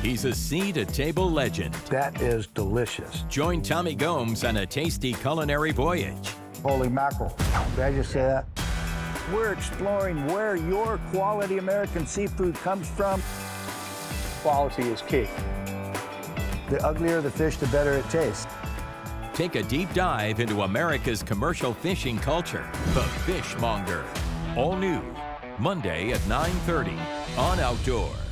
He's a seat-at-table legend. That is delicious. Join Tommy Gomes on a tasty culinary voyage. Holy mackerel. Did I just say that? We're exploring where your quality American seafood comes from. Quality is key. The uglier the fish, the better it tastes. Take a deep dive into America's commercial fishing culture. The Fishmonger. All new, Monday at 9:30 on Outdoor.